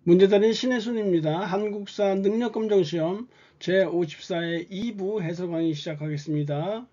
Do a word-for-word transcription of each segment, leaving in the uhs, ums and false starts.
문제달인 신혜순입니다. 한국사 능력검정시험 제오십사 회 이 부 해설 강의 시작하겠습니다.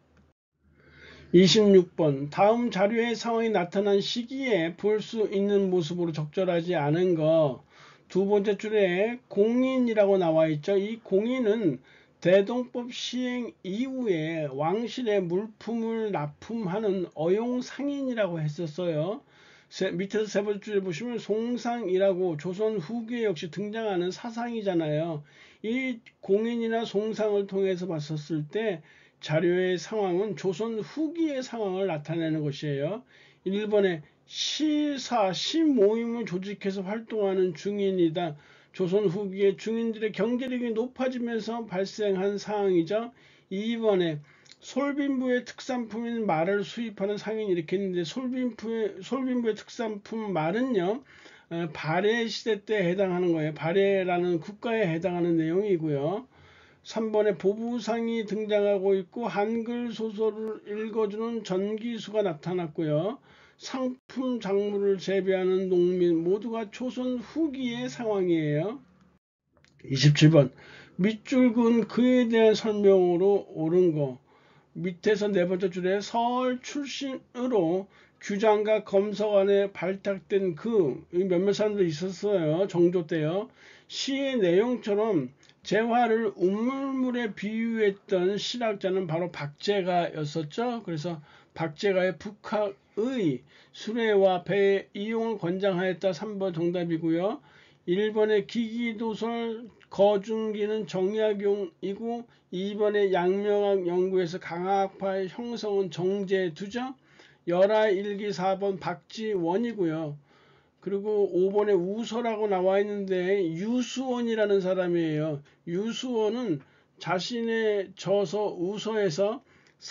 이십육 번 다음 자료의 상황이 나타난 시기에 볼 수 있는 모습으로 적절하지 않은 거. 두 번째 줄에 공인이라고 나와 있죠. 이 공인은 대동법 시행 이후에 왕실의 물품을 납품하는 어용상인이라고 했었어요. 세, 밑에서 세 번째 줄에 보시면 송상이라고 조선 후기에 역시 등장하는 사상이잖아요. 이 공인이나 송상을 통해서 봤었을 때 자료의 상황은 조선 후기의 상황을 나타내는 것이에요. 일 번에 시사, 시모임을 조직해서 활동하는 중인이다. 조선 후기의 중인들의 경제력이 높아지면서 발생한 상황이죠. 이 번에 솔빈부의 특산품인 말을 수입하는 상인이 이렇게 했는데 솔빈부의, 솔빈부의 특산품 말은요. 어, 발해 시대 때 해당하는 거예요. 발해라는 국가에 해당하는 내용이고요. 삼 번에 보부상이 등장하고 있고 한글 소설을 읽어주는 전기수가 나타났고요. 상품 작물을 재배하는 농민 모두가 조선 후기의 상황이에요. 이십칠 번 밑줄은 그에 대한 설명으로 옳은 거. 밑에서 네 번째 줄에 서울 출신으로 규장과 검사관에 발탁된 그 몇몇 사람들 있었어요. 정조 때요. 시의 내용처럼 재화를 우물물에 비유했던 실학자는 바로 박제가였었죠. 그래서 박제가의 북학의 수레와 배의 이용을 권장하였다. 삼 번 정답이고요. 일 번의 기기도설 거중기는 정약용이고 이 번의 양명학 연구에서 강학파의 형성은 정제두죠. 열하일기 사 번 박지원이고요. 그리고 오 번에 우서라고 나와 있는데 유수원이라는 사람이에요. 유수원은 자신의 저서 우서에서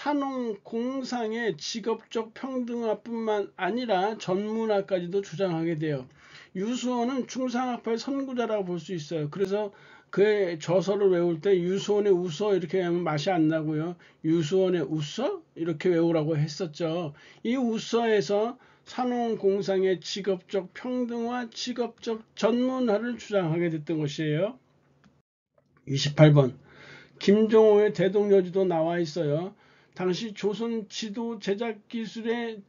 산업공상의 직업적 평등화뿐만 아니라 전문화까지도 주장하게 돼요. 유수원은 충상학파의 선구자라고 볼 수 있어요. 그래서 그의 저서를 외울 때 유수원의 우서 이렇게 하면 맛이 안 나고요. 유수원의 우서 이렇게 외우라고 했었죠. 이 우서에서 산업공상의 직업적 평등화, 직업적 전문화를 주장하게 됐던 것이에요. 이십팔 번 김종호의 대동여지도 나와 있어요. 당시 조선 지도 제작 기술의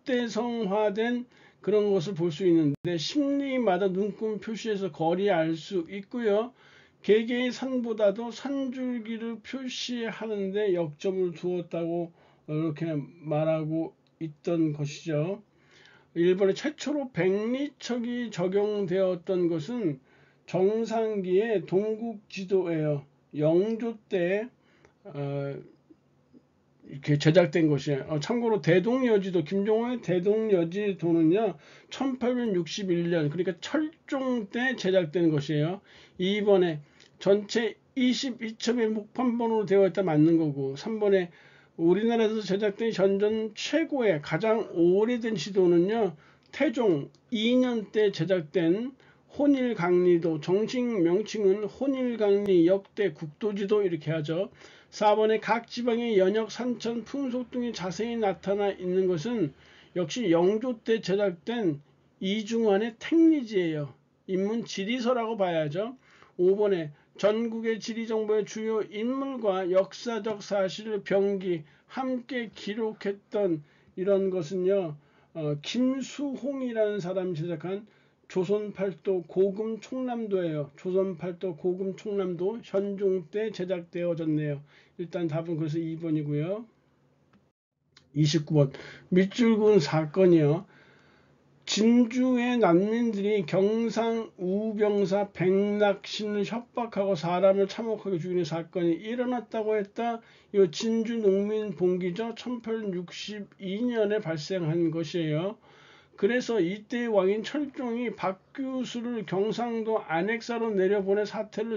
집대성화된 그런 것을 볼 수 있는데 심리마다 눈금 표시해서 거리 알 수 있고요. 개개의 산보다도 산줄기를 표시하는데 역점을 두었다고 이렇게 말하고 있던 것이죠. 일본에 최초로 백리척이 적용되었던 것은 정상기의 동국지도예요. 영조 때 어, 이렇게 제작된 것이에요. 어, 참고로 대동여지도 김종호의 대동여지도는요 천팔백육십일 년 그러니까 철종 때 제작된 것이에요. 이 번에 전체 이십이 첩의 목판본으로 되어 있다 맞는 거고 삼 번에 우리나라에서 제작된 현존 최고의 가장 오래된 지도는요 태종 이 년 때 제작된 혼일강리도, 정식 명칭은 혼일강리 역대 국도지도 이렇게 하죠. 사 번에 각 지방의 연역, 산천, 풍속 등이 자세히 나타나 있는 것은 역시 영조 때 제작된 이중환의 택리지예요. 인문 지리서라고 봐야죠. 오 번에 전국의 지리정보의 주요 인물과 역사적 사실을 병기 함께 기록했던 이런 것은요. 어, 김수홍이라는 사람이 제작한 조선팔도 고금 총남도예요. 조선팔도 고금 총남도 현종 때 제작되어졌네요. 일단 답은 그래서 이 번이고요. 이십구 번 밑줄근 사건이요. 진주의 난민들이 경상 우병사 백낙신을 협박하고 사람을 참혹하게 죽이는 사건이 일어났다고 했다. 이 진주 농민 봉기죠. 천팔백육십이 년에 발생한 것이에요. 그래서 이때 왕인 철종이 박규수를 경상도 안핵사로 내려보내 사태를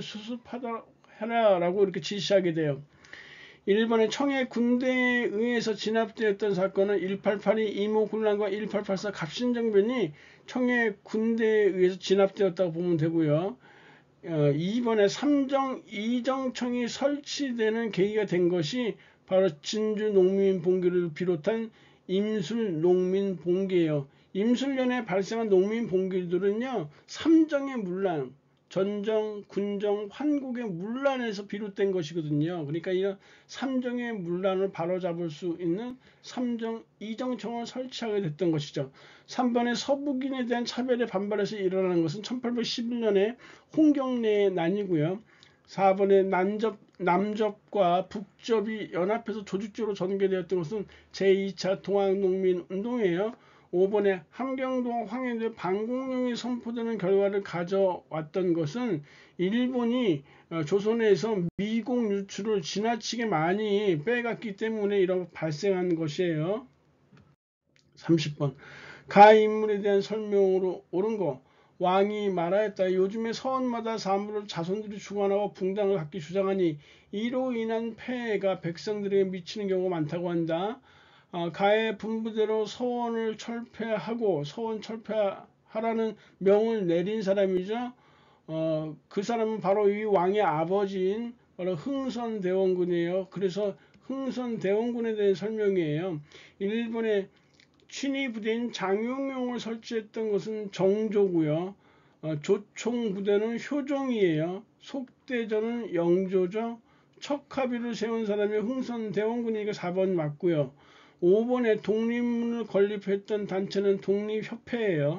수습하라라고 이렇게 지시하게 돼요. 일본의 청해 군대에 의해서 진압되었던 사건은 천팔백팔십이 이모군란과 천팔백팔십사 갑신정변이 청해 군대에 의해서 진압되었다고 보면 되고요. 어, 이번에 삼정 이정청이 설치되는 계기가 된 것이 바로 진주 농민 봉기를 비롯한 임술 농민 봉기예요. 임술년에 발생한 농민 봉기들은요, 삼정의 문란, 전정, 군정, 환국의 문란에서 비롯된 것이거든요. 그러니까 이런 삼정의 문란을 바로잡을 수 있는 삼정 이정청을 설치하게 됐던 것이죠. 삼 번에 서북인에 대한 차별에 반발해서 일어나는 것은 천팔백십일 년에 홍경래의 난이고요. 사 번에 남접, 남접과 북접이 연합해서 조직적으로 전개되었던 것은 제이 차 동학농민운동이에요. 오 번에 함경도와 황해도에 반공령이 선포되는 결과를 가져왔던 것은 일본이 조선에서 미국 유출을 지나치게 많이 빼갔기 때문에 이런 발생한 것이에요. 삼십 번 가 인물에 대한 설명으로 옳은 거. 왕이 말하였다. 요즘에 서원마다 사물을 자손들이 주관하고 붕당을 갖기 주장하니 이로 인한 폐해가 백성들에게 미치는 경우가 많다고 한다. 어, 가의 분부대로 서원을 철폐하고 서원 철폐하라는 명을 내린 사람이죠. 어, 그 사람은 바로 이 왕의 아버지인 바로 흥선대원군이에요. 그래서 흥선대원군에 대한 설명이에요. 일본의 친위 부대인 장용용을 설치했던 것은 정조고요. 어, 조총 부대는 효종이에요. 속대전은 영조죠. 척하비를 세운 사람이 흥선대원군이니까 사 번 맞고요. 오 번에 독립문을 건립했던 단체는 독립협회예요.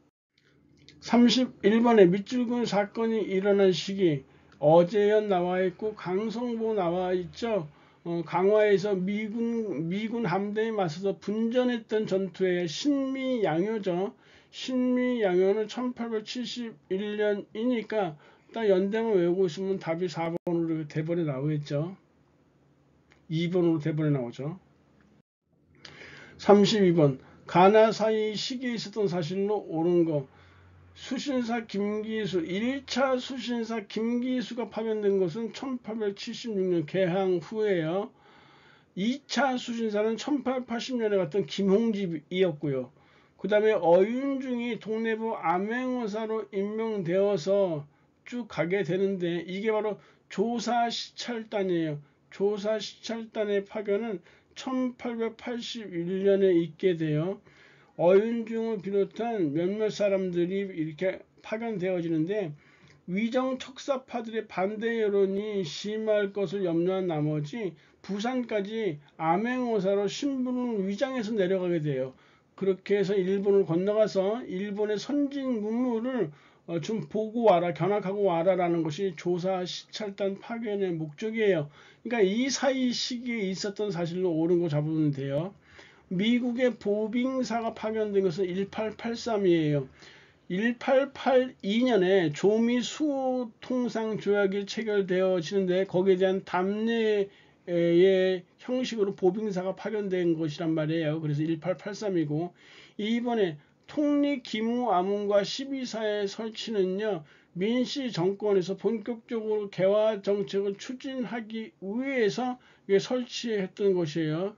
삼십일 번에 밑줄근 사건이 일어난 시기. 어제연 나와 있고 강성보 나와 있죠. 어, 강화에서 미군 미군 함대에 맞서서 분전했던 전투의 신미양요죠. 신미양요는 천팔백칠십일 년이니까 딱 연대만 외우고 있으면 답이 사 번으로 대본에 나오겠죠. 이 번으로 대본에 나오죠. 삼십이 번 가나 사이 시기에 있었던 사실로 옳은 거. 수신사 김기수, 일 차 수신사 김기수가 파견된 것은 천팔백칠십육 년 개항 후에요. 이 차 수신사는 천팔백팔십 년에 갔던 김홍집이었고요. 그 다음에 어윤중이 동래부 암행어사로 임명되어서 쭉 가게 되는데 이게 바로 조사시찰단이에요. 조사시찰단의 파견은 천팔백팔십일 년에 있게 돼요. 어윤중을 비롯한 몇몇 사람들이 이렇게 파견되어지는데 위정 척사파들의 반대 여론이 심할 것을 염려한 나머지 부산까지 암행어사로 신분을 위장해서 내려가게 돼요. 그렇게 해서 일본을 건너가서 일본의 선진 문물을 어, 좀 보고 와라, 견학하고 와라라는 것이 조사 시찰단 파견의 목적이에요. 그러니까 이 사이 시기에 있었던 사실로 옳은 거 잡으면 돼요. 미국의 보빙사가 파견된 것은 천팔백팔십삼이에요. 천팔백팔십이 년에 조미 수호 통상 조약이 체결되어지는데 거기에 대한 답례의 형식으로 보빙사가 파견된 것이란 말이에요. 그래서 천팔백팔십삼이고 이번에 통리 기무 암문과 십이 사의 설치는요. 민씨 정권에서 본격적으로 개화 정책을 추진하기 위해서 설치했던 것이에요.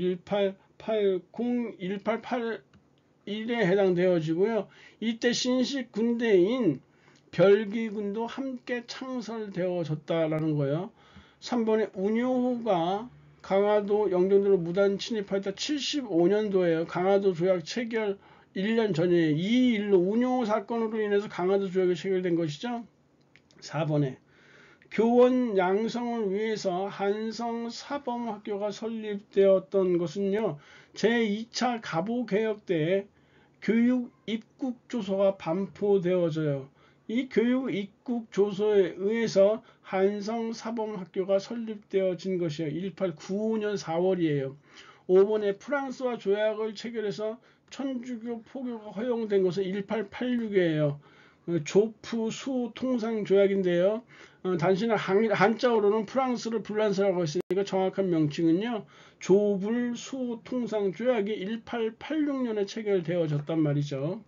천팔백팔십, 천팔백팔십일에 해당되어지고요. 이때 신식 군대인 별기군도 함께 창설되어졌다라는 거예요. 삼 번에 운요호가 강화도 영종도로 무단 침입하였다. 칠십오 년도에요. 강화도 조약 체결 일 년 전이에요. 이 일로 운요호 사건으로 인해서 강화도 조약이 체결된 것이죠. 사 번에 교원 양성을 위해서 한성 사범학교가 설립되었던 것은요. 제이 차 갑오개혁 때 교육 입국 조서가 반포되어져요. 이 교육 입국 조서에 의해서 한성 사범학교가 설립되어진 것이에요. 천팔백구십오 년 사월이에요. 오 번에 프랑스와 조약을 체결해서 천주교 포교가 허용된 것은 천팔백팔십육이에요. 조프 수 통상 조약인데요. 어, 단순히 한, 한자어로는 프랑스를 불란서라고 했으니까 정확한 명칭은요. 조불 수 통상 조약이 천팔백팔십육 년에 체결되어졌단 말이죠.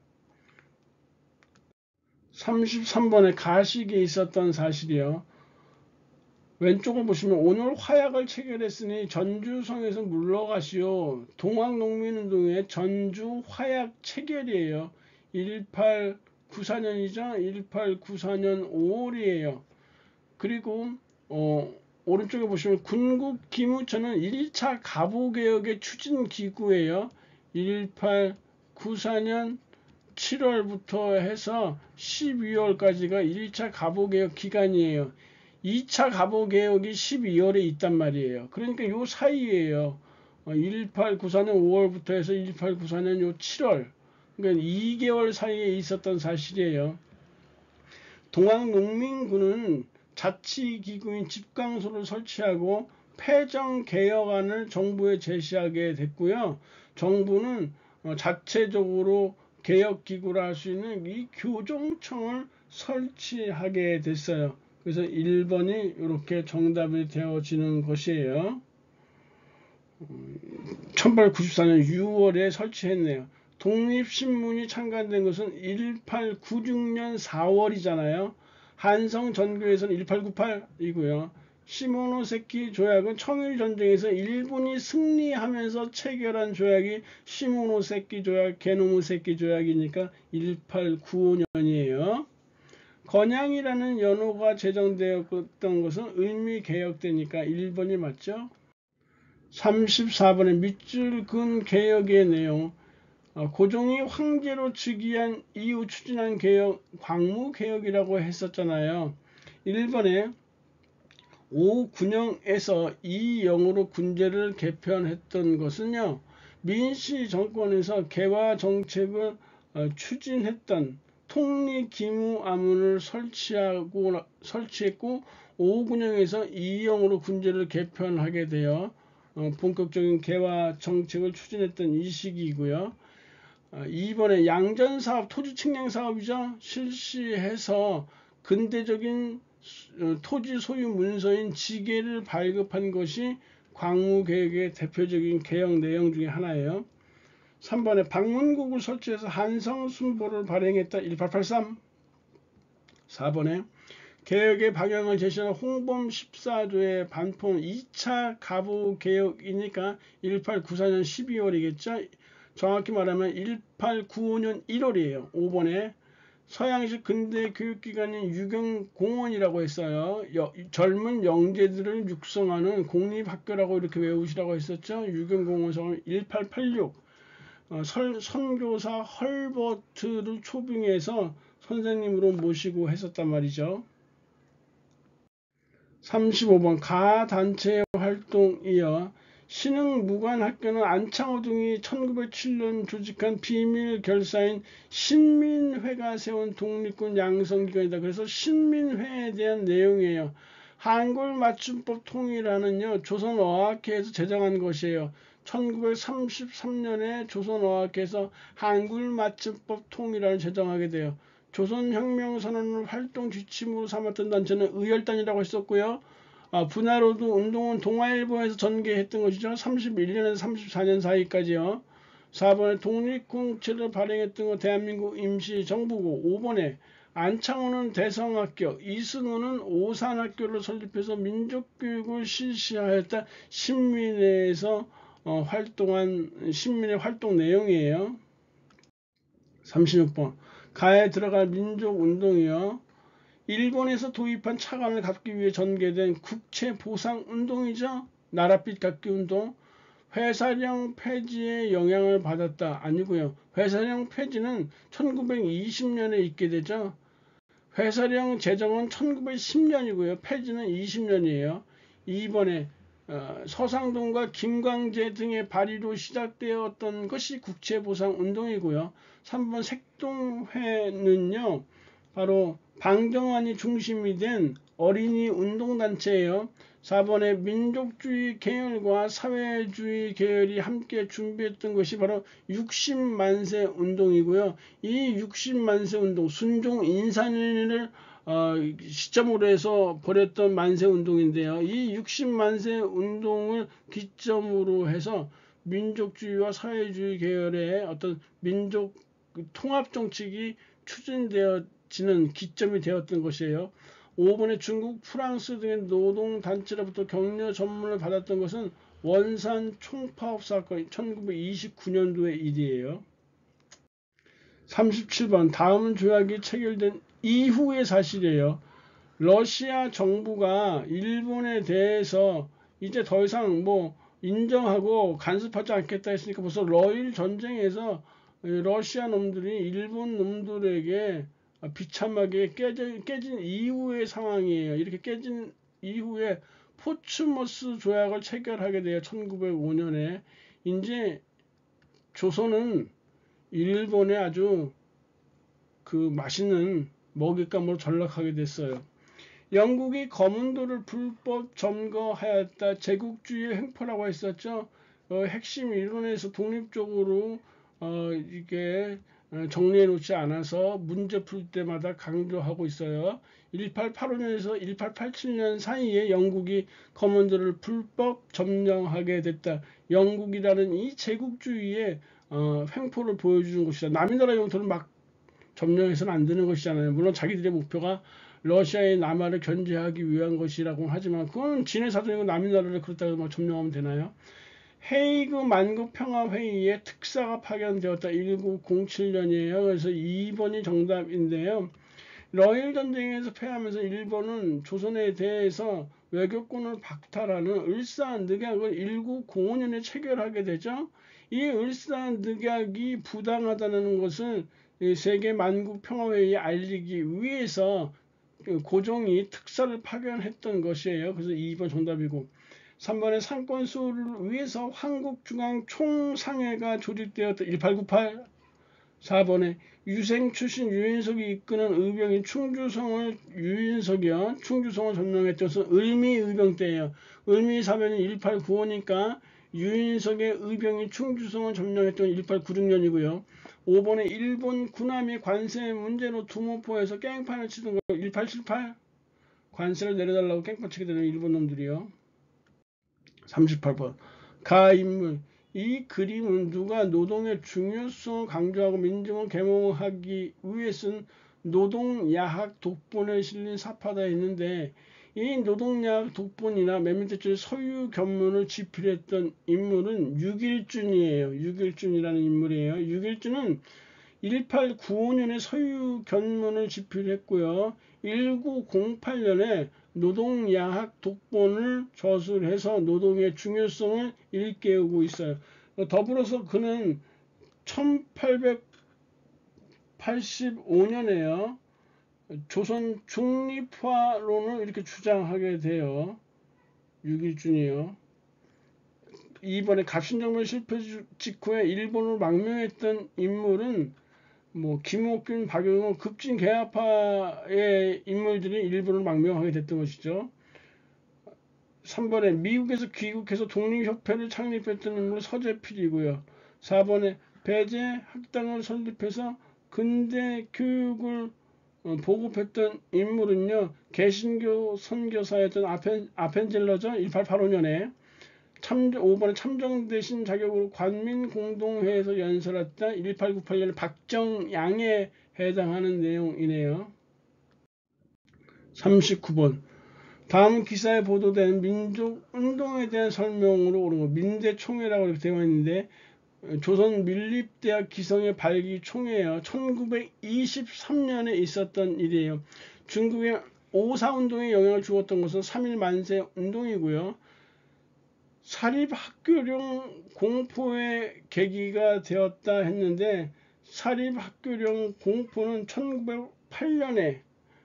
삼십삼 번에 가식이 있었던 사실이요. 왼쪽을 보시면 오늘 화약을 체결했으니 전주성에서 물러가시오. 동학농민운동의 전주 화약 체결이에요. 천팔백구십사 년이죠. 천팔백구십사 년 오월이에요. 그리고 어, 오른쪽에 보시면 군국 기무처는 일 차 갑오개혁의 추진기구예요. 천팔백구십사 구십사 년 칠월부터 해서 십이월까지가 일 차 갑오개혁 기간이에요. 이 차 갑오개혁이 십이월에 있단 말이에요. 그러니까 요 사이에요. 천팔백구십사 년 오월부터 해서 천팔백구십사 년 요 칠월, 그러니까 이 개월 사이에 있었던 사실이에요. 동학농민군은 자치기구인 집강소를 설치하고 패정개혁안을 정부에 제시하게 됐고요. 정부는 자체적으로 개혁기구를 할 수 있는 이 교정청을 설치하게 됐어요. 그래서 일 번이 이렇게 정답이 되어지는 것이에요. 천팔백구십사 년 유월에 설치했네요. 독립신문이 창간된 것은 천팔백구십육 년 사월이잖아요. 한성전교에서는 천팔백구십팔이고요. 시모노세키 조약은 청일전쟁에서 일본이 승리하면서 체결한 조약이 시모노세키 조약, 게노무세키 조약이니까 천팔백구십오 년이에요. 건양이라는 연호가 제정되었던 것은 을미개혁 때니까 일 번이 맞죠. 삼십사 번에 밑줄 근 개혁의 내용. 고종이 황제로 즉위한 이후 추진한 개혁, 광무개혁이라고 했었잖아요. 일 번에 오군영에서 이영으로 군제를 개편했던 것은요, 민씨 정권에서 개화 정책을 추진했던 통리기무아문을 설치하고, 설치했고, 오군영에서 이영으로 군제를 개편하게 되어 어, 본격적인 개화 정책을 추진했던 이 시기이고요. 어, 이 번에 양전사업, 토지측량사업이죠. 실시해서 근대적인 토지 소유 문서인 지계를 발급한 것이 광무개혁의 대표적인 개혁 내용 중에 하나예요. 삼 번에 방문국을 설치해서 한성순보를 발행했다. 천팔백팔십삼. 사 번에 개혁의 방향을 제시하는 홍범 십사 조의 반포는 이 차 갑오개혁이니까 천팔백구십사 년 십이월이겠죠. 정확히 말하면 천팔백구십오 년 일월이에요. 오 번에 서양식 근대 교육기관인 유경공원이라고 했어요. 여, 젊은 영재들을 육성하는 공립학교라고 이렇게 외우시라고 했었죠. 유경공원 성을 천팔백팔십육. 어, 설, 선교사 헐버트를 초빙해서 선생님으로 모시고 했었단 말이죠. 삼십오 번 가단체 활동이어 신흥무관학교는 안창호 등이 천구백칠 년 조직한 비밀 결사인 신민회가 세운 독립군 양성기관이다. 그래서 신민회에 대한 내용이에요. 한글맞춤법 통일하는요, 조선어학회에서 제정한 것이에요. 천구백삼십삼 년에 조선어학회에서 한글맞춤법 통일안을 제정하게 돼요. 조선혁명선언을 활동 지침으로 삼았던 단체는 의열단이라고 했었고요. 아, 분화로도 운동은 동아일보에서 전개했던 것이죠. 삼십일 년에서 삼십사 년 사이까지요. 사 번에 독립공채를 발행했던 거 대한민국 임시정부고, 오 번에 안창호는 대성학교, 이승우는 오산학교를 설립해서 민족교육을 실시하였다. 신민회에서 어, 활동한 신민회 활동 내용이에요. 삼십육 번 가에 들어갈 민족운동이요. 일본에서 도입한 차관을 갚기 위해 전개된 국채보상운동이죠. 나랏빛 갚기운동. 회사령 폐지의 영향을 받았다. 아니고요. 회사령 폐지는 천구백이십 년에 있게 되죠. 회사령 제정은 천구백십 년이고요. 폐지는 이십 년이에요. 이 번에 어, 서상동과 김광재 등의 발의로 시작되었던 것이 국채보상운동이고요. 삼 번 색동회는요. 바로 방정환이 중심이 된 어린이 운동단체예요. 사 번에 민족주의 계열과 사회주의 계열이 함께 준비했던 것이 바로 육십만세 운동이고요. 이 육십만세 운동, 순종 인산인을 어, 시점으로 해서 벌였던 만세 운동인데요. 이 육십만세 운동을 기점으로 해서 민족주의와 사회주의 계열의 어떤 민족 통합 정책이 추진되어지는 기점이 되었던 것이에요. 오 번에 중국, 프랑스 등의 노동단체로부터 격려 전문을 받았던 것은 원산 총파업 사건 천구백이십구 년도의 일이에요. 삼십칠 번 다음 조약이 체결된 이후의 사실이에요. 러시아 정부가 일본에 대해서 이제 더 이상 뭐 인정하고 간섭하지 않겠다 했으니까 벌써 러일 전쟁에서 러시아 놈들이 일본 놈들에게 비참하게 깨진, 깨진 이후의 상황이에요. 이렇게 깨진 이후에 포츠머스 조약을 체결하게 돼요. 천구백오 년에. 이제 조선은 일본의 아주 그 맛있는 먹잇감으로 전락하게 됐어요. 영국이 거문도를 불법 점거하였다. 제국주의 횡포라고 했었죠. 어, 핵심 이론에서 독립적으로 어, 이게 정리해 놓지 않아서 문제 풀 때마다 강조하고 있어요. 일팔팔오 년에서 일팔팔칠 년 사이에 영국이 거문도를 불법 점령하게 됐다. 영국이라는 이 제국주의의 어, 횡포를 보여주는 것이다. 남의 나라 영토를 막 점령해서는 안 되는 것이잖아요. 물론 자기들의 목표가 러시아의 남하를 견제하기 위한 것이라고 하지만 그건 진해 사정이고 남의 나라를 그렇다고 막 점령하면 되나요? 헤이그 만국평화회의에 특사가 파견되었다. 천구백칠 년이에요. 그래서 이 번이 정답인데요. 러일 전쟁에서 패하면서 일본은 조선에 대해서 외교권을 박탈하는 을사늑약을 천구백오 년에 체결하게 되죠. 이 을사늑약이 부당하다는 것을 세계 만국평화회의에 알리기 위해서 고종이 특사를 파견했던 것이에요. 그래서 이 번 정답이고, 삼 번에 상권 수호를 위해서 한국중앙총상회가 조직되었다. 천팔백구십팔. 사 번에 유생 출신 유인석이 이끄는 의병이 충주성을 유인석이요. 충주성을 점령했던 것은 을미의병 때예요. 을미사변이 천팔백구십오니까 유인석의 의병이 충주성을 점령했던 천팔백구십육 년이고요. 오 번에 일본 군함이 관세 문제로 두모포에서 깽판을 치던 거 천팔백칠십팔. 관세를 내려달라고 깽판 치게 되는 일본 놈들이요. 삼십팔 번 가인물. 이 그림은 누가 노동의 중요성을 강조하고 민중을 계몽하기 위해 쓴 노동야학 독본에 실린 사파다 했는데, 이 노동야학 독본이나 맨 밑에 줄 서유견문을 집필했던 인물은 육일준이에요. 육일준이라는 인물이에요. 육일준은 천팔백구십오 년에 서유견문을 집필했고요. 천구백팔 년에 노동야학 독본을 저술해서 노동의 중요성을 일깨우고 있어요. 더불어서 그는 천팔백팔십오 년에요. 조선 중립화론을 이렇게 주장하게 돼요. 육일준이요. 이번에 갑신정변 실패 직후에 일본을 망명했던 인물은 뭐 김옥균, 박용호, 급진 개화파의 인물들이 일본을 망명하게 됐던 것이죠. 삼 번에 미국에서 귀국해서 독립협회를 창립했던 인물은 서재필이고요. 사 번에 배제 학당을 설립해서 근대 교육을 보급했던 인물은요, 개신교 선교사였던 아펜, 아펜젤러죠. 천팔백팔십오 년에 참, 오 번에 참정 대신 자격으로 관민공동회에서 연설했다. 천팔백구십팔 년 박정양에 해당하는 내용이네요. 삼십구 번 다음 기사에 보도된 민족운동에 대한 설명으로 오른 거 민대총회라고 이렇게 되어 있는데, 조선 밀립대학 기성의 발기 총회예요. 천구백이십삼 년에 있었던 일이에요. 중국의 오사운동에 영향을 주었던 것은 삼일 만세 운동이고요. 사립학교령 공포의 계기가 되었다 했는데, 사립학교령 공포는 천구백팔 년에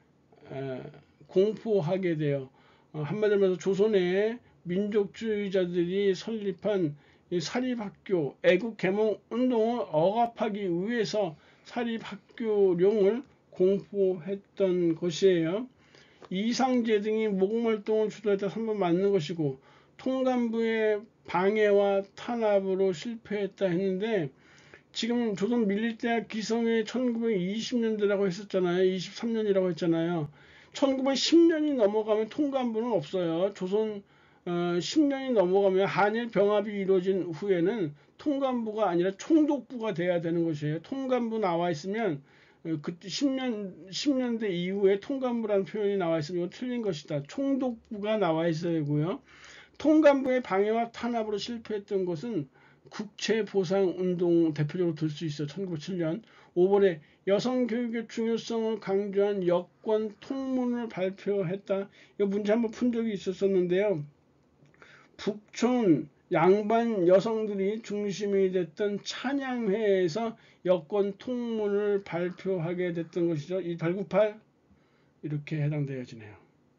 공포하게 돼요. 한마디로 말해서 조선의 민족주의자들이 설립한 이 사립학교 애국개몽 운동을 억압하기 위해서 사립학교령을 공포했던 것이에요. 이상제 등이 모금활동을 주도했다. 삼 번 맞는 것이고, 통감부의 방해와 탄압으로 실패했다 했는데, 지금 조선 밀립대학 기성의 천구백이십 년대라고 했었잖아요. 이십삼 년이라고 했잖아요. 천구백십 년이 넘어가면 통감부는 없어요. 조선 어, 십 년이 넘어가면 한일 병합이 이루어진 후에는 통감부가 아니라 총독부가 돼야 되는 것이에요. 통감부 나와 있으면 어, 그때 십 년, 십 년대 이후에 통감부라는 표현이 나와 있으면 틀린 것이다. 총독부가 나와 있어야 되고요. 통감부의 방해와 탄압으로 실패했던 것은 국채보상운동 대표적으로 들 수 있어요. 천구백칠 년. 오 번에 여성교육의 중요성을 강조한 여권 통문을 발표했다. 이 문제 한번 푼 적이 있었었는데요. 북촌 양반 여성들이 중심이 됐던 찬양회에서 여권 통문을 발표하게 됐던 것이죠. 이 팔구팔 이렇게 해당되어지네요.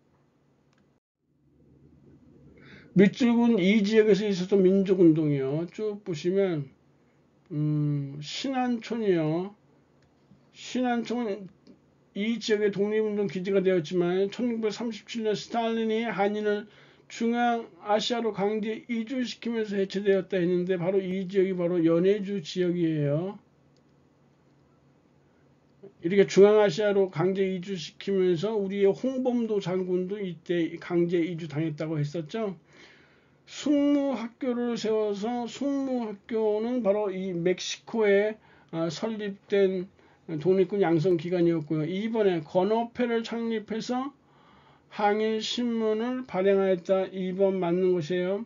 밑줄근 이 지역에서 있었던 민족운동이요. 쭉 보시면 음, 신안촌이요. 신안촌은 이 지역의 독립운동 기지가 되었지만 천구백삼십칠 년 스탈린이 한인을 중앙아시아로 강제 이주시키면서 해체되었다 했는데 바로 이 지역이 바로 연해주 지역이에요. 이렇게 중앙아시아로 강제 이주시키면서 우리의 홍범도 장군도 이때 강제 이주 당했다고 했었죠. 숙무학교를 세워서 숙무학교는 바로 이 멕시코에 설립된 독립군 양성기관이었고요. 이번에 건어회를 창립해서 항일신문을 발행하였다. 이 번 맞는 것이에요.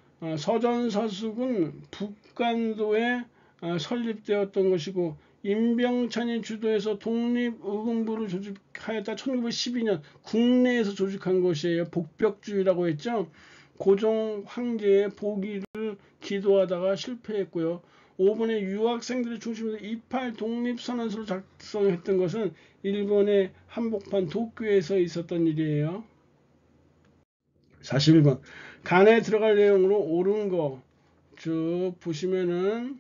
서전서숙은 북간도에 설립되었던 것이고 임병찬이 주도해서 독립의금부를 조직하였다. 천구백십이 년 국내에서 조직한 것이에요. 복벽주의라고 했죠. 고종 황제의 보기를 기도하다가 실패했고요. 오 번에 유학생들의 중심으로 이팔 독립선언서를 작성했던 것은 일본의 한복판 도쿄에서 있었던 일이에요. 사십일 번 간에 들어갈 내용으로 옳은 거 쭉 보시면은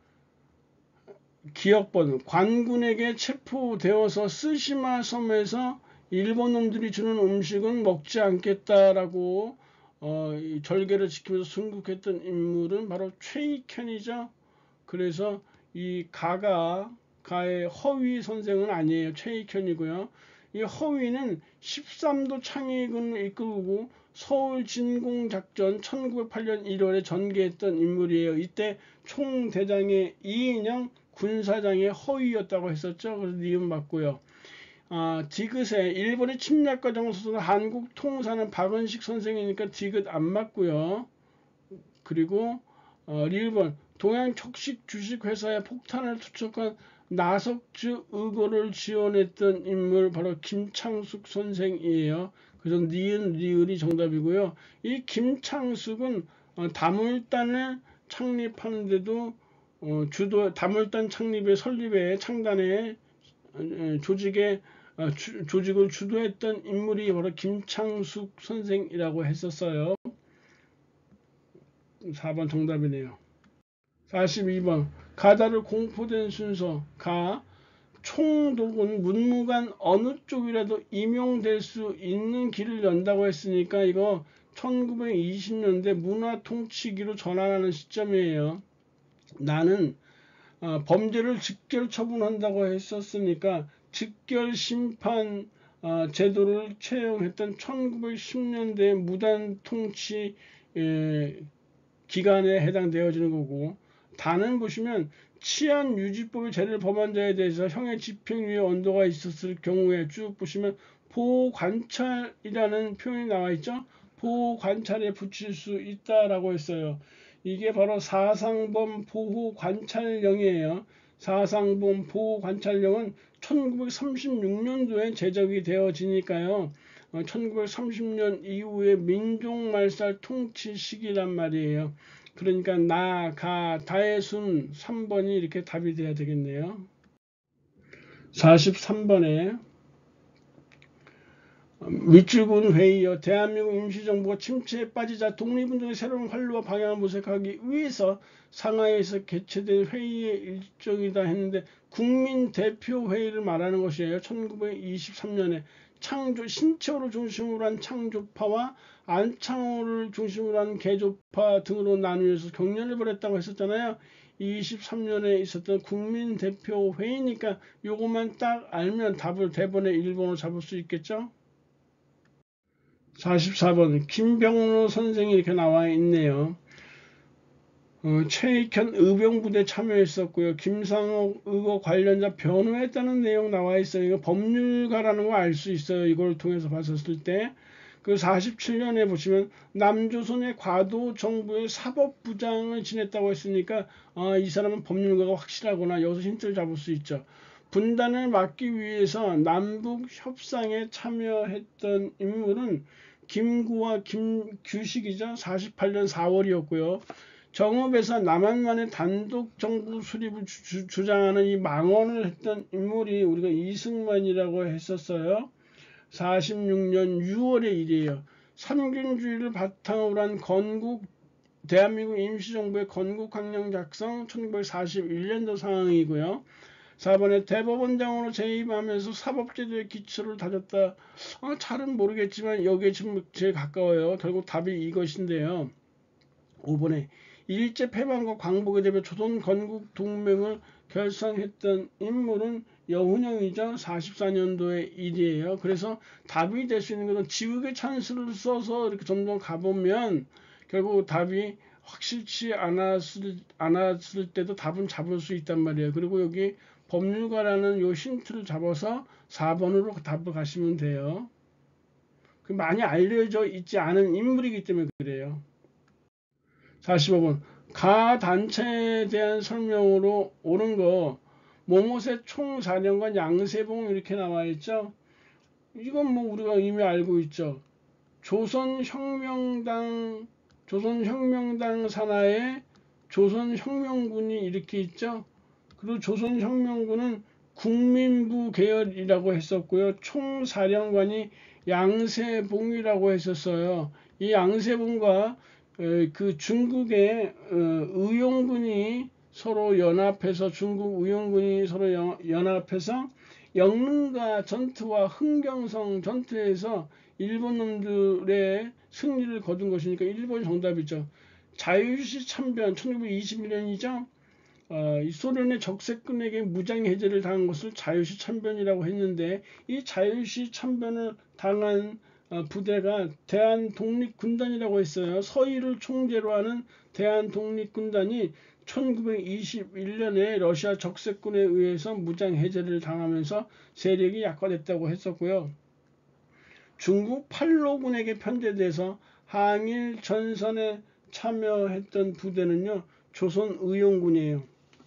기억번 관군에게 체포되어서 쓰시마 섬에서 일본 놈들이 주는 음식은 먹지 않겠다라고 어, 이 절개를 지키면서 순국했던 인물은 바로 최익현이죠. 그래서 이 가가 가의 허위 선생은 아니에요. 최익현이고요. 이 허위는 십삼 도 창의군을 이끌고 서울 진공작전 천구백팔 년 일월에 전개했던 인물이에요. 이때 총대장의 이인영 군사장의 허위였다고 했었죠. 그래서 니은 맞고요. 아, 디귿에 일본의 침략 과정에서 한국 통사는 박은식 선생이니까 디귿 안 맞고요. 그리고 어, 일 번 동양 척식 주식회사에 폭탄을 투척한 나석주 의거를 지원했던 인물 바로 김창숙 선생이에요. 그래서 니은 리을이 정답이고요. 이 김창숙은 어, 다물단을 창립하는데도 어, 주도 다물단 창립의 설립에 창단에 어, 조직에 어, 주, 조직을 주도했던 인물이 바로 김창숙 선생이라고 했었어요. 사 번 정답이네요. 사십이 번 가다를 공포된 순서 가 총독은 문무간 어느 쪽이라도 임용될 수 있는 길을 연다고 했으니까 이거 천구백이십 년대 문화통치기로 전환하는 시점이에요. 나는 어, 범죄를 직결 처분한다고 했었으니까 직결 심판 어, 제도를 채용했던 천구백십 년대 무단통치 에, 기간에 해당되어지는 거고 다는 보시면 치안유지법의 죄를 범한 자에 대해서 형의 집행유예 언도가 있었을 경우에 쭉 보시면 보호관찰이라는 표현이 나와 있죠. 보호관찰에 붙일 수 있다라고 했어요. 이게 바로 사상범 보호관찰령이에요. 사상범 보호관찰령은 천구백삼십육 년도에 제정이 되어지니까요. 천구백삼십 년 이후에 민족말살 통치 시기란 말이에요. 그러니까 나, 가, 다의 순 삼 번이 이렇게 답이 돼야 되겠네요. 사십삼 번에 밑줄근 회의여 대한민국 임시정부가 침체에 빠지자 독립운동의 새로운 활로와 방향을 모색하기 위해서 상하이에서 개최된 회의의 일정이다 했는데 국민대표회의를 말하는 것이에요. 천구백이십삼 년에 창조, 신체호를 중심으로 한 창조파와 안창호를 중심으로 한 개조파 등으로 나누어서 경련을 벌였다고 했었잖아요. 이십삼 년에 있었던 국민대표회의니까 요것만 딱 알면 답을 대본에 일 번으로 잡을 수 있겠죠. 사십사 번 김병로 선생이 이렇게 나와 있네요. 어, 최익현 의병부대 참여했었고요. 김상옥 의거 관련자 변호했다는 내용 나와 있어요. 이거 법률가라는 거 알 수 있어요. 이걸 통해서 봤었을 때. 그 사십칠 년에 보시면 남조선의 과도 정부의 사법부장을 지냈다고 했으니까 아, 이 사람은 법률가가 확실하구나. 여기서 힌트를 잡을 수 있죠. 분단을 막기 위해서 남북 협상에 참여했던 인물은 김구와 김규식이죠. 사십팔 년 사월이었고요. 정읍에서 남한만의 단독 정부 수립을 주, 주장하는 이 망언을 했던 인물이 우리가 이승만이라고 했었어요. 사십육 년 유월의 일이에요. 삼균주의를 바탕으로 한 건국 대한민국 임시정부의 건국학령 작성 천구백사십일 년도 상황이고요. 사 번에 대법원장으로 재임하면서 사법제도의 기초를 다졌다. 어, 잘은 모르겠지만 여기에 지금 제일 가까워요. 결국 답이 이것인데요. 오 번에 일제 패망과 광복에 대비해 조선 건국 동맹을 결성했던 인물은 여훈영이죠. 사십사 년도의 일이에요. 그래서 답이 될 수 있는 것은 지우개 찬스를 써서 이렇게 점점 가보면 결국 답이 확실치 않았을, 않았을 때도 답은 잡을 수 있단 말이에요. 그리고 여기 법률가라는 요 힌트를 잡아서 사 번으로 답을 가시면 돼요. 많이 알려져 있지 않은 인물이기 때문에 그래요. 사십오 번 가 단체에 대한 설명으로 옳은 거 모모세 총사령관 양세봉 이렇게 나와 있죠. 이건 뭐 우리가 이미 알고 있죠. 조선혁명당 조선혁명당 산하에 조선혁명군이 이렇게 있죠. 그리고 조선혁명군은 국민부 계열이라고 했었고요. 총사령관이 양세봉이라고 했었어요. 이 양세봉과 그 중국의 의용군이 서로 연합해서 중국 의용군이 서로 연합해서 영릉가 전투와 흥경성 전투에서 일본 놈들의 승리를 거둔 것이니까 일 번이 정답이죠. 자유시 참변 천구백이십일 년이죠. 어, 이 소련의 적색군에게 무장해제를 당한 것을 자유시 참변이라고 했는데 이 자유시 참변을 당한 어, 부대가 대한독립군단이라고 했어요. 서희를 총재로 하는 대한독립군단이 천구백이십일 년에 러시아 적색군에 의해서 무장해제를 당하면서 세력이 약화됐다고 했었고요. 중국 팔로군에게 편제돼서 항일 전선에 참여했던 부대는요. 조선의용군이에요.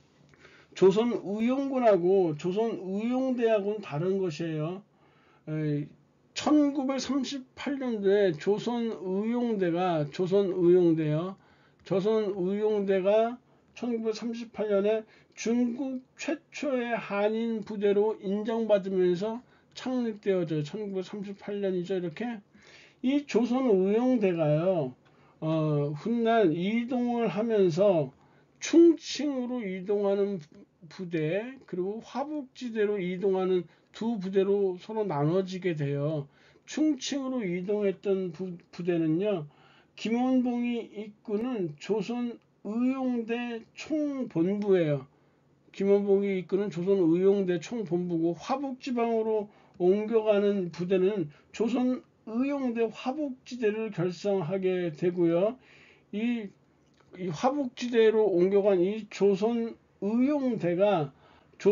조선의용군하고 조선의용대하고는 다른 것이에요. 에이, 천구백삼십팔 년도에 조선의용대가 조선의용대요. 조선의용대가 천구백삼십팔 년에 중국 최초의 한인 부대로 인정받으면서 창립되어져요. 천구백삼십팔 년이죠. 이렇게 이 조선의용대가요. 어, 훗날 이동을 하면서 충칭으로 이동하는 부대 그리고 화북지대로 이동하는 두 부대로 서로 나눠지게 돼요. 충칭으로 이동했던 부, 부대는요. 김원봉이 이끄는 조선의용대 총본부예요. 김원봉이 이끄는 조선의용대 총본부고 화북지방으로 옮겨가는 부대는 조선의용대 화북지대를 결성하게 되고요. 이, 이 화북지대로 옮겨간 이 조선의용대가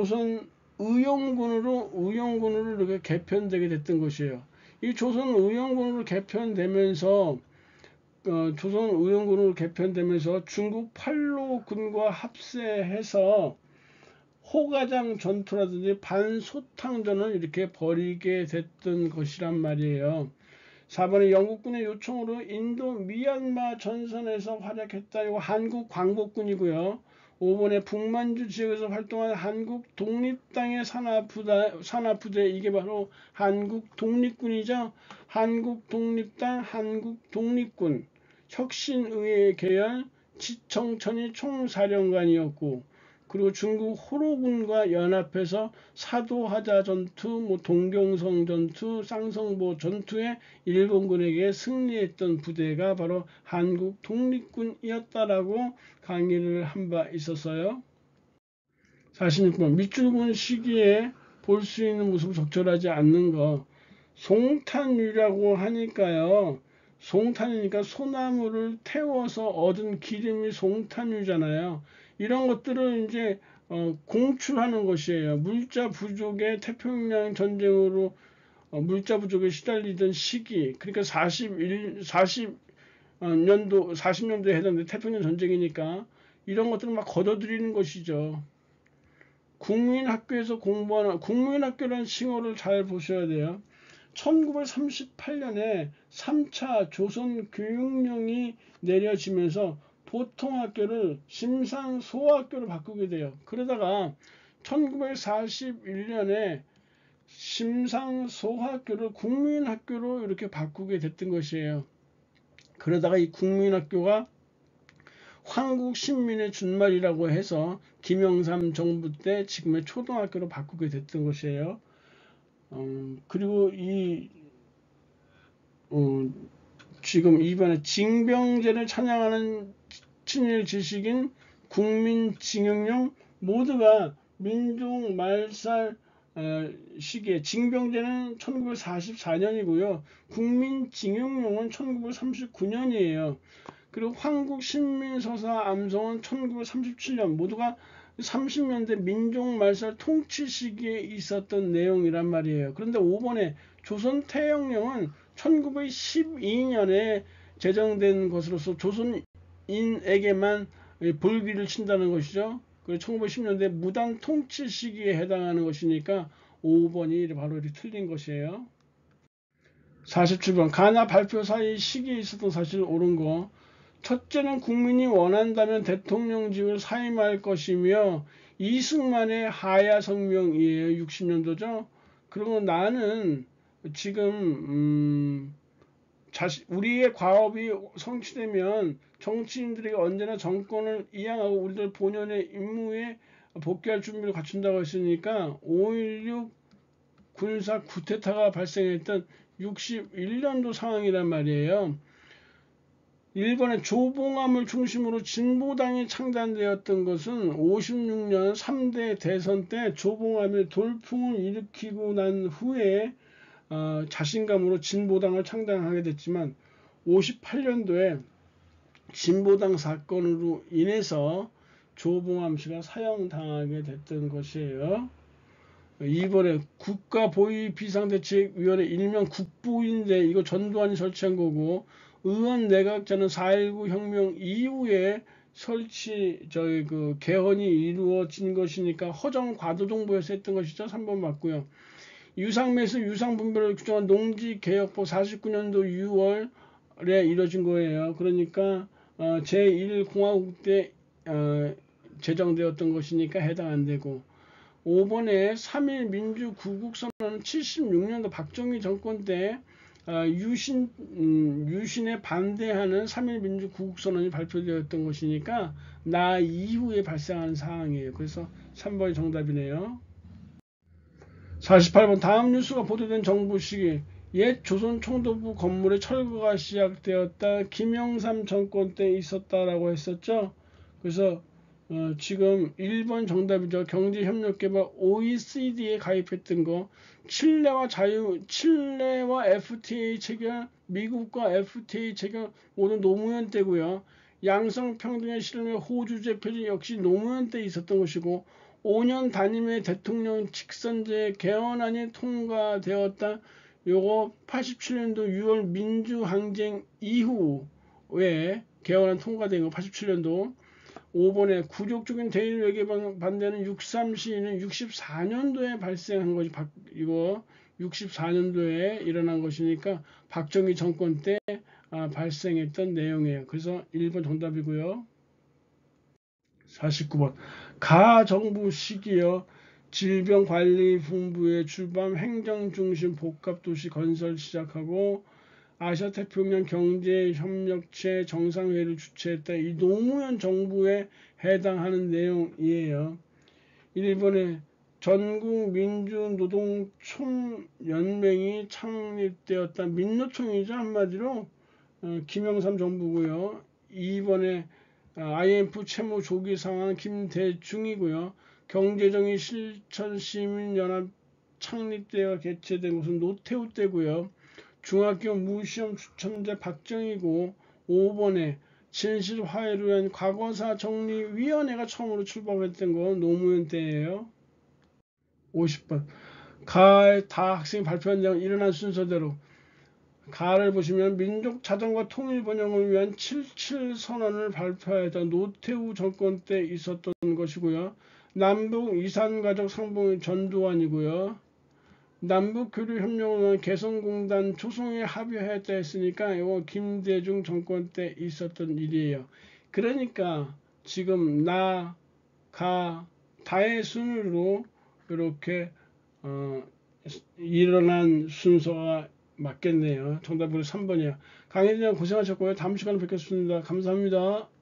조선의용군으로 의용군으로 이렇게 개편되게 됐던 것이에요. 이 조선의용군으로 개편되면서 어, 조선의용군으로 개편되면서 중국 팔로군과 합세해서 호가장 전투라든지 반소탕전을 이렇게 벌이게 됐던 것이란 말이에요. 사 번에 영국군의 요청으로 인도 미얀마 전선에서 활약했다. 이거 한국 광복군이고요. 오 번에 북만주 지역에서 활동한 한국 독립당의 산하부대, 산하부대 이게 바로 한국 독립군이죠. 한국 독립당, 한국 독립군, 혁신의회 계열 지청천이 총사령관이었고 그리고 중국 호로군과 연합해서 사도하자 전투, 뭐 동경성 전투, 쌍성보 전투에 일본군에게 승리했던 부대가 바로 한국 독립군이었다라고 강의를 한 바 있었어요. 사십육 번 밑줄근 시기에 볼 수 있는 모습 적절하지 않는 거. 송탄유라고 하니까요. 송탄이니까 소나무를 태워서 얻은 기름이 송탄유잖아요. 이런 것들을 이제 어, 공출하는 것이에요. 물자 부족의 태평양 전쟁으로 어, 물자 부족에 시달리던 시기, 그러니까 사십일, 사십 년도, 사십 년도에 해당되는 태평양 전쟁이니까 이런 것들을 막 걷어들이는 것이죠. 국민학교에서 공부하는 국민학교라는 칭호를 잘 보셔야 돼요. 천구백삼십팔 년에 삼 차 조선교육령이 내려지면서 보통학교를 심상소학교로 바꾸게 돼요. 그러다가 천구백사십일 년에 심상소학교를 국민학교로 이렇게 바꾸게 됐던 것이에요. 그러다가 이 국민학교가 황국신민의 준말이라고 해서 김영삼 정부 때 지금의 초등학교로 바꾸게 됐던 것이에요. 어, 그리고 이 어, 지금 이번에 징병제를 찬양하는 친일 지식인 국민징용령 모두가 민족 말살 어, 시기에 징병제는 천구백사십사 년이고요. 국민징용령은 천구백삼십구 년이에요. 그리고 황국신민서사 암송은 천구백삼십칠 년 모두가 삼십 년대 민족말살 통치 시기에 있었던 내용이란 말이에요. 그런데 오 번에 조선태영령은 천구백십이 년에 제정된 것으로서 조선인에게만 볼기를 친다는 것이죠. 그리고 천구백십 년대 무단 통치 시기에 해당하는 것이니까 오 번이 바로 이렇게 틀린 것이에요. 사십칠 번 가나 발표 사이 시기에 있었던 사실 옳은 거. 첫째는 국민이 원한다면 대통령직을 사임할 것이며 이승만의 하야 성명이에요. 육십 년도죠. 그리고 나는 지금 음, 자시, 우리의 과업이 성취되면 정치인들에게 언제나 정권을 이양하고 우리들 본연의 임무에 복귀할 준비를 갖춘다고 했으니까 오일육 군사 쿠데타가 발생했던 육십일 년도 상황이란 말이에요. 일본의 조봉암을 중심으로 진보당이 창단되었던 것은 오십육 년 삼 대 대선 때 조봉암이 돌풍을 일으키고 난 후에 어, 자신감으로 진보당을 창당하게 됐지만 오십팔 년도에 진보당 사건으로 인해서 조봉암 씨가 사형당하게 됐던 것이에요. 이번에 국가보위비상대책위원회 일명 국보인데 이거 전두환이 설치한 거고 의원 내각제는 사 일구 혁명 이후에 설치 저희 그 개헌이 이루어진 것이니까 허정 과도정부에서 했던 것이죠. 삼 번 맞고요. 유상매수 유상분별을 규정한 농지개혁법 사십구 년도 유월에 이뤄진 거예요. 그러니까 어, 제일 공화국 때 어, 제정되었던 것이니까 해당 안 되고 오 번에 삼 일 민주구국선언은 칠십육 년도 박정희 정권 때 어, 유신, 음, 유신에 반대하는 삼 일 민주구국선언이 발표되었던 것이니까 나 이후에 발생하는 사항이에요. 그래서 삼 번이 정답이네요. 사십팔 번 다음 뉴스가 보도된 정부 시기 옛 조선총독부 건물의 철거가 시작되었다. 김영삼 정권 때 있었다라고 했었죠. 그래서 어, 지금 일 번 정답이죠. 경제협력개발 오이시디에 가입했던 거 칠레와 자유 칠레와 에프티에이 체결 미국과 에프티에이 체결 모두 노무현 때고요. 양성평등의 실현에 호주 제표지 역시 노무현 때 있었던 것이고 오 년 단임의 대통령 직선제 개헌안이 통과되었다. 요거 팔십칠 년도 유월 민주항쟁 이후에 개헌안 통과된 거 팔십칠 년도. 오 번에 구족적인 대일 외교 반대는 육삼 시위는 육십사 년도에 발생한 것이 이거 육십사 년도에 일어난 것이니까 박정희 정권 때 아, 발생했던 내용이에요. 그래서 일 번 정답이고요. 사십구 번 가정부 시기요. 질병관리본부의 주밤 행정중심 복합도시 건설 시작하고 아시아태평양 경제협력체 정상회의를 주최했다. 이 노무현 정부에 해당하는 내용이에요. 일 번에 전국민주노동총연맹이 창립되었다. 민노총이죠. 한마디로 어, 김영삼 정부고요. 이 번에 아이엠에프 채무 조기 상황 김대중이고요. 경제정의 실천시민연합 창립되어 개최된 것은 노태우 때고요. 중학교 무시험 추첨자 박정희고 오 번에 진실화해를 위한 과거사 정리위원회가 처음으로 출범했던 건 노무현 때예요. 오십 번 가을 다 학생이 발표한 장 일어난 순서대로 가를 보시면 민족 자정과 통일 번영을 위한 칠칠 선언을 발표했던 노태우 정권 때 있었던 것이고요. 남북 이산가족 상봉의 전두환이고요. 남북교류협력원 개성공단 조성에 합의하였다 했으니까 이거 김대중 정권 때 있었던 일이에요. 그러니까 지금 나, 가, 다의 순으로 이렇게 어, 일어난 순서가 맞겠네요. 정답은 삼 번이야. 강혜진님 고생하셨고요. 다음 시간에 뵙겠습니다. 감사합니다.